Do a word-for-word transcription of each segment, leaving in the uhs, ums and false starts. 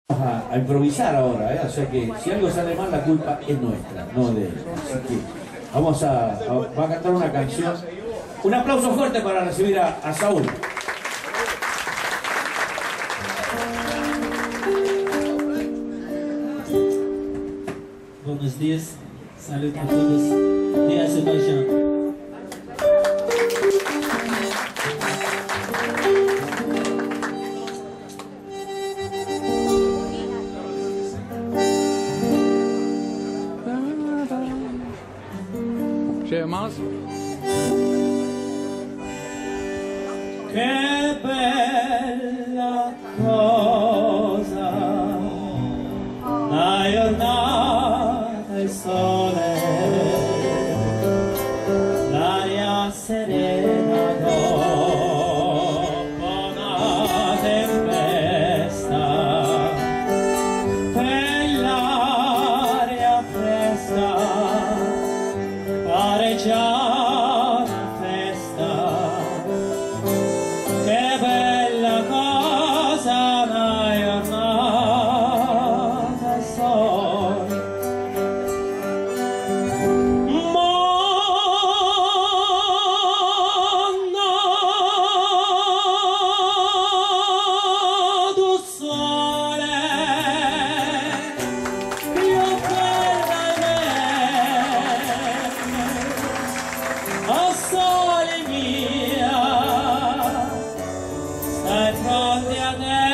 A, a improvisar ahora, ¿eh? O sea que si algo sale mal la culpa es nuestra, no de él. Así que vamos a, a, va a cantar una canción. Un aplauso fuerte para recibir a, a Saúl. Buenos días, salud a todos de Azerbaiyán. Şey más. Che bella cosa, la giornata, il sole, l'aria serena dopo una tempesta, quell'aria fresca pare già una festa. Che bella cosa una giornata al sole. Mondo sole, io guarda me, oh sole mia, stai pronti a te,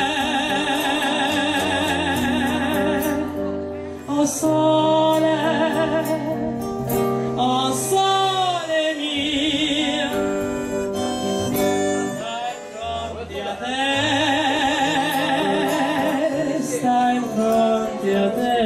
oh sole, oh sole mia, stai pronti a te, stai pronti a te.